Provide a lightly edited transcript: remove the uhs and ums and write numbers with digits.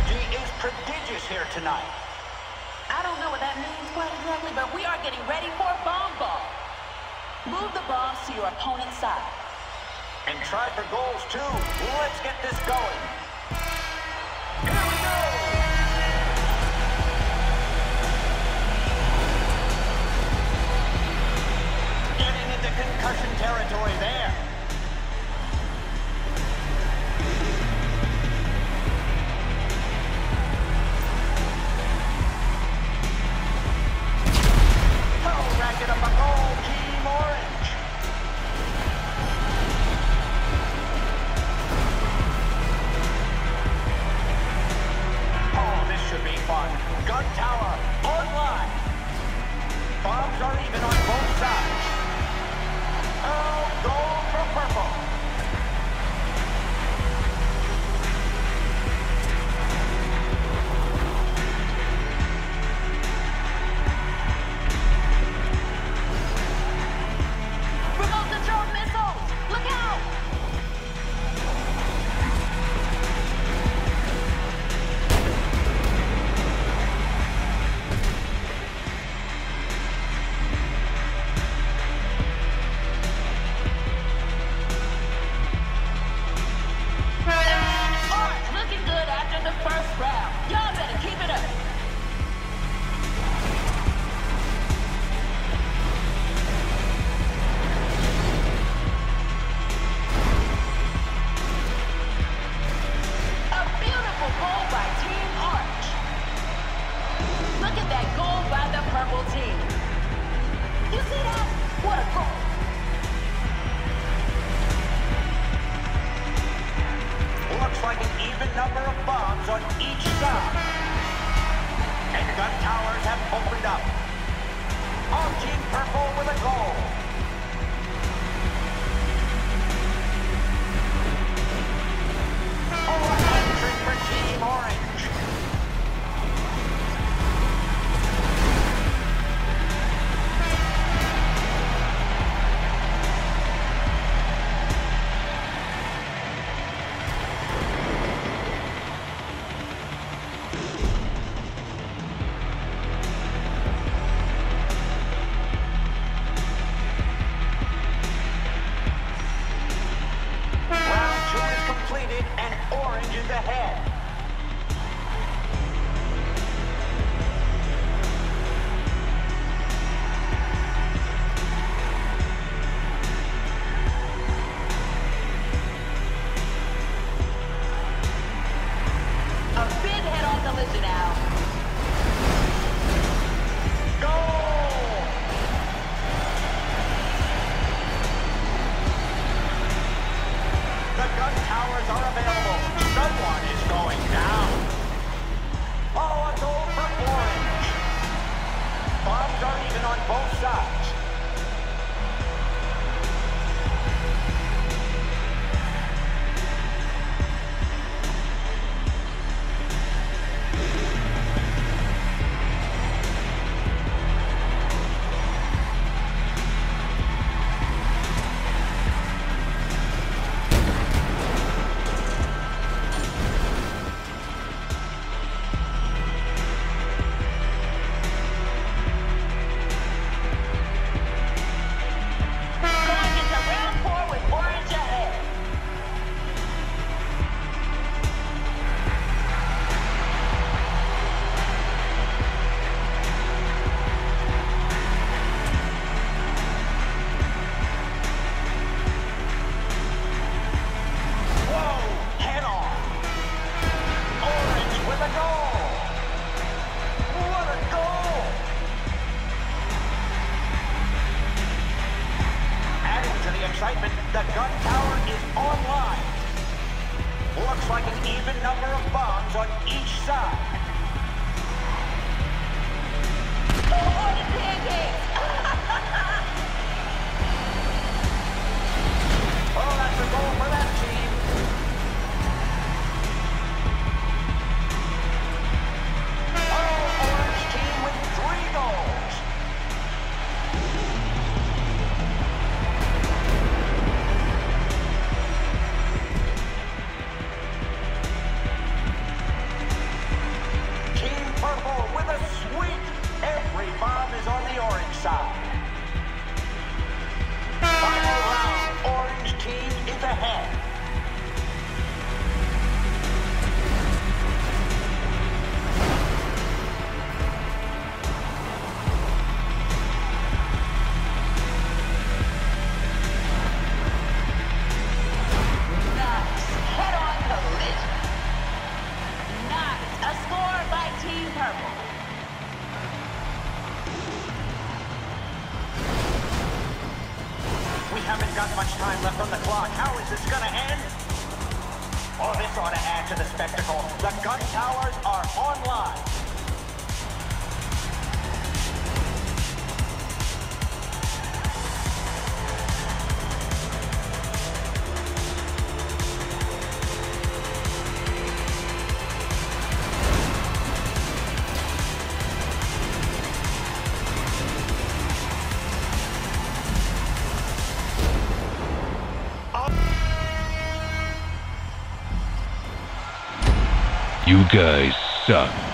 energy is prodigious here tonight. I don't know what that means quite exactly, but we are getting ready for bomb ball. Move the bombs to your opponent's side. And try for goals too. Let's get this going. Here we go! Getting into concussion territory there. Racket up a goal, Team Orange. Oh, this should be fun. Gun tower online. Bombs are even on both sides. Oh, goal for purple. The gun tower is online. Looks like an even number of bombs on each side. Oh, the pancakes! Oh, that's a goal for that team. Oh, Orange team with 3 goals. got much time left on the clock. How is this gonna end? Oh, this ought to add to the spectacle. The gun towers are online. You guys suck.